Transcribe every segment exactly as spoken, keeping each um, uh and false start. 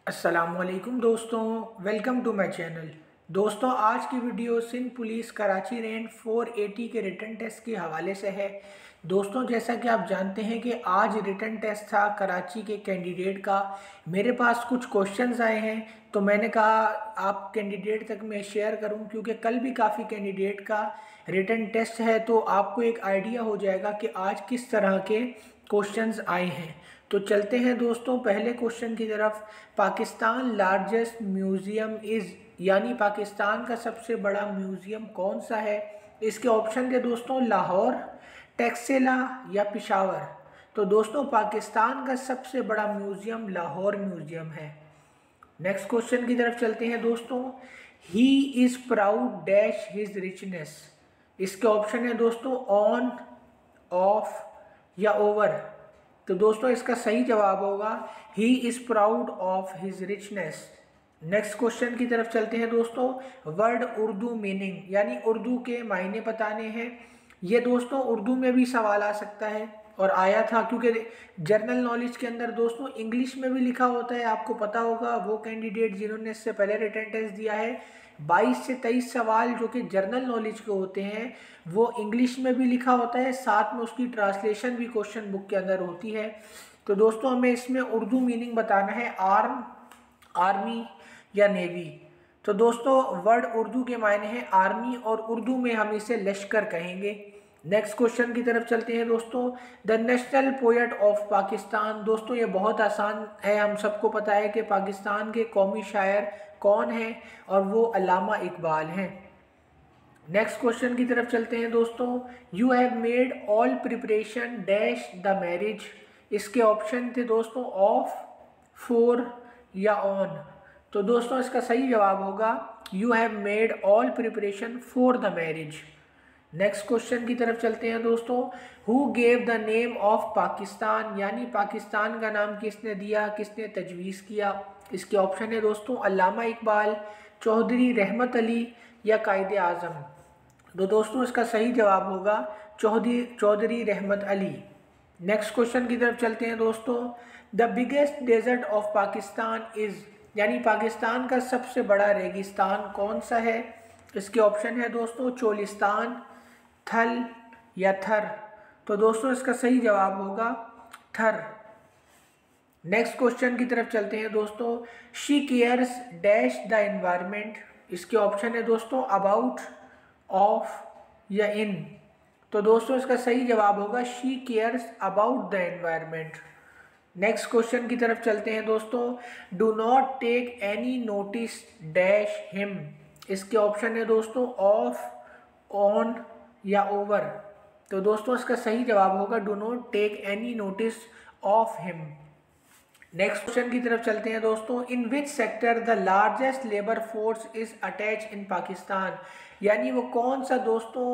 अस्सलामुअलैकुम दोस्तों, welcome to my channel. दोस्तों, आज की video Sindh police Karachi range चार सौ अस्सी के रिटन टेस्ट के हवाले से है। दोस्तों, जैसा कि आप जानते हैं कि आज रिटन टेस्ट था कराची के कैंडिडेट का। मेरे पास कुछ क्वेश्चंस आए हैं तो मैंने कहा आप कैंडिडेट तक मैं शेयर करूं, क्योंकि कल भी काफ़ी कैंडिडेट का रिटन टेस्ट है तो आपको एक आइडिया हो जाएगा कि आज किस तरह के क्वेश्चंस आए हैं। तो चलते हैं दोस्तों पहले क्वेश्चन की तरफ। पाकिस्तान लार्जेस्ट म्यूजियम इज़, यानी पाकिस्तान का सबसे बड़ा म्यूजियम कौन सा है। इसके ऑप्शन थे दोस्तों लाहौर, टेक्सेला या पिशावर। तो दोस्तों पाकिस्तान का सबसे बड़ा म्यूजियम लाहौर म्यूजियम है। नेक्स्ट क्वेश्चन की तरफ चलते हैं दोस्तों। He is proud dash his richness. इसके ऑप्शन है दोस्तों ऑन, ऑफ या ओवर। तो दोस्तों इसका सही जवाब होगा he is proud of his richness. Next question की तरफ चलते हैं दोस्तों। वर्ड उर्दू मीनिंग, यानी उर्दू के मायने बताने हैं। ये दोस्तों उर्दू में भी सवाल आ सकता है और आया था, क्योंकि जनरल नॉलेज के अंदर दोस्तों इंग्लिश में भी लिखा होता है। आपको पता होगा वो कैंडिडेट जिन्होंने इससे पहले रिटन टेस्ट दिया है, बाईस से तेईस सवाल जो कि जनरल नॉलेज के होते हैं वो इंग्लिश में भी लिखा होता है, साथ में उसकी ट्रांसलेशन भी क्वेश्चन बुक के अंदर होती है। तो दोस्तों हमें इसमें उर्दू मीनिंग बताना है, आर्म, आर्मी या नेवी। तो दोस्तों वर्ड उर्दू के मायने हैं आर्मी और उर्दू में हम इसे लश्कर कहेंगे। नेक्स्ट क्वेश्चन की तरफ चलते हैं दोस्तों। The national poet of Pakistan. दोस्तों ये बहुत आसान है, हम सबको पता है कि पाकिस्तान के कौमी शायर कौन है और वो अल्लामा इकबाल हैं। नेक्स्ट क्वेश्चन की तरफ चलते हैं दोस्तों। You have made all preparation dash the marriage. इसके ऑप्शन थे दोस्तों ऑफ, फोर या ऑन। तो दोस्तों इसका सही जवाब होगा you have made all preparation for the marriage. Next question की तरफ चलते हैं दोस्तों। Who gave the name of Pakistan, यानी पाकिस्तान का नाम किसने दिया, किसने तजवीज़ किया। इसके ऑप्शन है दोस्तों अल्लामा इकबाल, चौधरी रहमत अली या कायदे आज़म। तो दोस्तों इसका सही जवाब होगा चौधरी चौधरी रहमत अली। नेक्स्ट क्वेश्चन की तरफ चलते हैं दोस्तों। The biggest desert of Pakistan is, यानी पाकिस्तान का सबसे बड़ा रेगिस्तान कौन सा है। इसके ऑप्शन है दोस्तों चोलिस्तान, थल या थर। तो दोस्तों इसका सही जवाब होगा थर। नेक्स्ट क्वेश्चन की तरफ चलते हैं दोस्तों। She cares dash the environment. इसके ऑप्शन है दोस्तों अबाउट, ऑफ या इन। तो दोस्तों इसका सही जवाब होगा she cares about the environment. Next question की तरफ चलते हैं दोस्तों। Do not take any notice dash him. इसके ऑप्शन है दोस्तों ऑफ, ऑन या ओवर। तो दोस्तों इसका सही जवाब होगा do not take any notice of him. Next question की तरफ चलते हैं दोस्तों। In which sector the largest labour force is attach in Pakistan. यानी वो कौन सा दोस्तों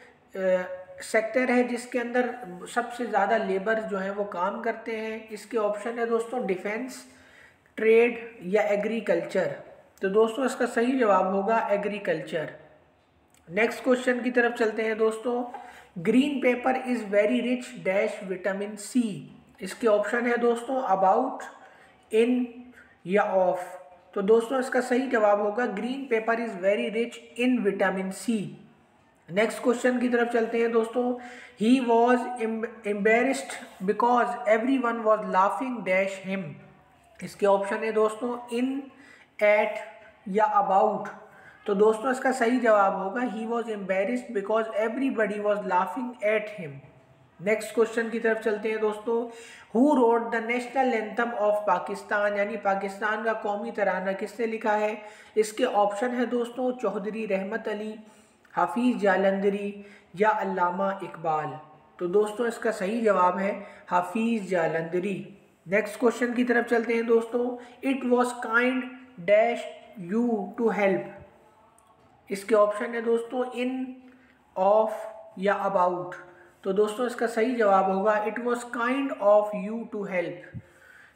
सेक्टर है जिसके अंदर सबसे ज़्यादा लेबर जो है वो काम करते हैं। इसके ऑप्शन है दोस्तों डिफेंस, ट्रेड या एग्रीकल्चर। तो दोस्तों इसका सही जवाब होगा एग्रीकल्चर। नेक्स्ट क्वेश्चन की तरफ चलते हैं दोस्तों। Green paper is very rich dash vitamin C. इसके ऑप्शन है दोस्तों अबाउट, इन या ऑफ। तो दोस्तों इसका सही जवाब होगा green paper is very rich in vitamin C. Next question की तरफ चलते हैं दोस्तों। He was embarrassed because everyone was laughing dash him. इसके ऑप्शन है दोस्तों इन, एट या अबाउट। तो दोस्तों इसका सही जवाब होगा he was embarrassed because everybody was laughing at him. Next question की तरफ चलते हैं दोस्तों। Who wrote the national anthem of Pakistan, यानी पाकिस्तान का कौमी तराना किसने लिखा है। इसके ऑप्शन है दोस्तों चौधरी रहमत अली, हाफिज़ जालंधरी या अल्लामा इकबाल। तो दोस्तों इसका सही जवाब है हाफिज़ जालंधरी। नेक्स्ट क्वेश्चन की तरफ चलते हैं दोस्तों। It was kind dash you to help. इसके ऑप्शन है दोस्तों इन, ऑफ या अबाउट। तो दोस्तों इसका सही जवाब होगा it was kind of you to help.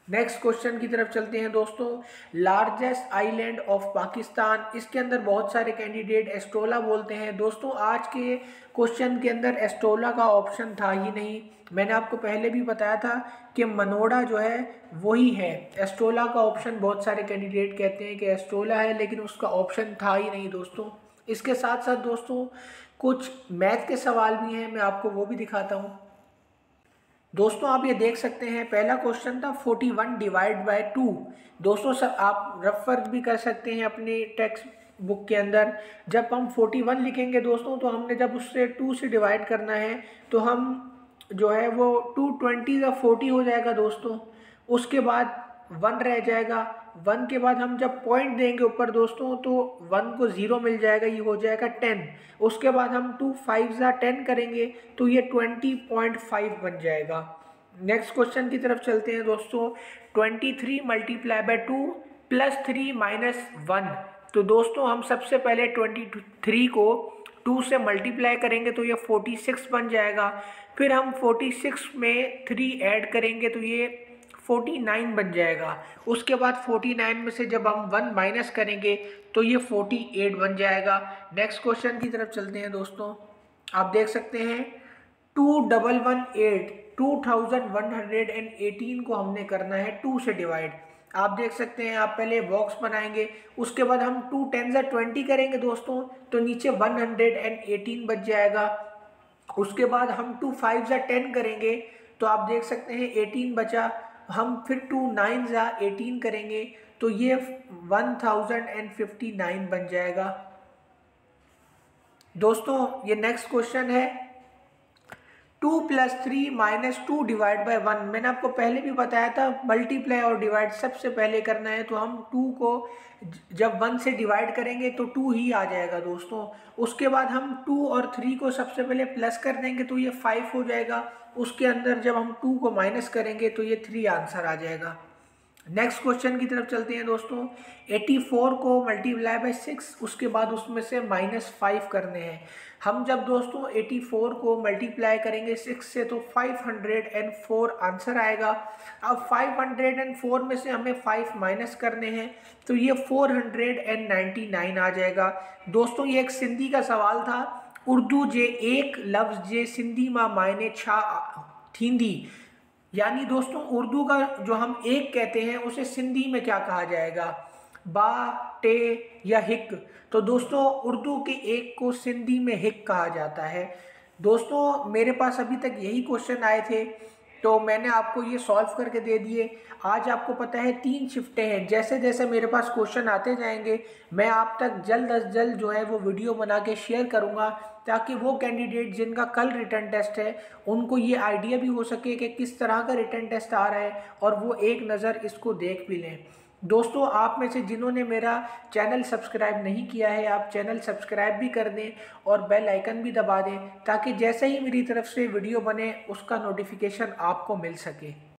Next question की तरफ चलते हैं दोस्तों। लार्जेस्ट आइलैंड ऑफ पाकिस्तान, इसके अंदर बहुत सारे कैंडिडेट एस्टोला बोलते हैं दोस्तों। आज के क्वेश्चन के अंदर एस्टोला का ऑप्शन था ही नहीं। मैंने आपको पहले भी बताया था कि मनोड़ा जो है वही है। एस्टोला का ऑप्शन बहुत सारे कैंडिडेट कहते हैं कि एस्टोला है, लेकिन उसका ऑप्शन था ही नहीं दोस्तों। इसके साथ साथ दोस्तों कुछ मैथ के सवाल भी हैं, मैं आपको वो भी दिखाता हूँ। दोस्तों आप ये देख सकते हैं, पहला क्वेश्चन था forty one divide by two. दोस्तों सर आप रफ वर्क भी कर सकते हैं अपने टेक्स्ट बुक के अंदर। जब हम फोर्टी वन लिखेंगे दोस्तों, तो हमने जब उससे टू से डिवाइड करना है तो हम जो है वो टू ट्वेंटी का फोर्टी हो जाएगा दोस्तों। उसके बाद वन रह जाएगा, वन के बाद हम जब पॉइंट देंगे ऊपर दोस्तों तो वन को ज़ीरो मिल जाएगा, ये हो जाएगा टेन। उसके बाद हम टू फाइव ज़ा टेन करेंगे तो ये ट्वेंटी पॉइंट फाइव बन जाएगा। नेक्स्ट क्वेश्चन की तरफ चलते हैं दोस्तों। Twenty three multiply by two plus three minus one. तो दोस्तों हम सबसे पहले ट्वेंटी थ्री को टू से मल्टीप्लाई करेंगे तो ये फोर्टी सिक्स बन जाएगा। फिर हम फोर्टी सिक्स में थ्री ऐड करेंगे तो ये फोर्टी नाइन बन जाएगा। उसके बाद फोर्टी नाइन में से जब हम वन माइनस करेंगे तो ये फोर्टी एट बन जाएगा। नेक्स्ट क्वेश्चन की तरफ चलते हैं दोस्तों। आप देख सकते हैं two double one eight two thousand one hundred and eighteen को हमने करना है टू से डिवाइड। आप देख सकते हैं, आप पहले बॉक्स बनाएंगे, उसके बाद हम टू टेन ज़ा ट्वेंटी करेंगे दोस्तों तो नीचे वन हंड्रेड एंड एटीन बच जाएगा। उसके बाद हम टू फाइव ज़ा टेन करेंगे तो आप देख सकते हैं एटीन बचा। हम फिर टू नाइन ज़ा एटीन करेंगे तो ये one thousand and fifty nine बन जाएगा। दोस्तों ये नेक्स्ट क्वेश्चन है two plus three minus two divide by one. मैंने आपको पहले भी बताया था मल्टीप्लाई और डिवाइड सबसे पहले करना है, तो हम टू को जब वन से डिवाइड करेंगे तो टू ही आ जाएगा दोस्तों। उसके बाद हम टू और थ्री को सबसे पहले प्लस कर देंगे तो ये फाइव हो जाएगा। उसके अंदर जब हम टू को माइनस करेंगे तो ये थ्री आंसर आ जाएगा। नेक्स्ट क्वेश्चन की तरफ चलते हैं दोस्तों। एटी फोर को मल्टीप्लाई बाय सिक्स, उसके बाद उसमें से माइनस फाइव करने हैं। हम जब दोस्तों एटी फोर को मल्टीप्लाई करेंगे सिक्स से तो फाइव हंड्रेड फोर आंसर आएगा। अब फाइव हंड्रेड फोर में से हमें फाइव माइनस करने हैं तो ये फोर हंड्रेड नाइन्टी नाइन आ जाएगा। दोस्तों ये एक सिंधी का सवाल था। उर्दू जे एक लफ्ज़ जे सिंधी मां मायने छा थींदी, यानी दोस्तों उर्दू का जो हम एक कहते हैं उसे सिंधी में क्या कहा जाएगा, बा, टे या हिक। तो दोस्तों उर्दू के एक को सिंधी में हिक कहा जाता है। दोस्तों मेरे पास अभी तक यही क्वेश्चन आए थे तो मैंने आपको ये सॉल्व करके दे दिए। आज आपको पता है तीन शिफ्टें हैं, जैसे जैसे मेरे पास क्वेश्चन आते जाएंगे मैं आप तक जल्द अज जल्द जो है वो वीडियो बना के शेयर करूंगा, ताकि वो कैंडिडेट जिनका कल रिटर्न टेस्ट है उनको ये आइडिया भी हो सके कि किस तरह का रिटर्न टेस्ट आ रहा है और वो एक नज़र इसको देख भी लें। दोस्तों आप में से जिन्होंने मेरा चैनल सब्सक्राइब नहीं किया है, आप चैनल सब्सक्राइब भी कर दें और बेल आइकन भी दबा दें, ताकि जैसे ही मेरी तरफ से वीडियो बने उसका नोटिफिकेशन आपको मिल सके।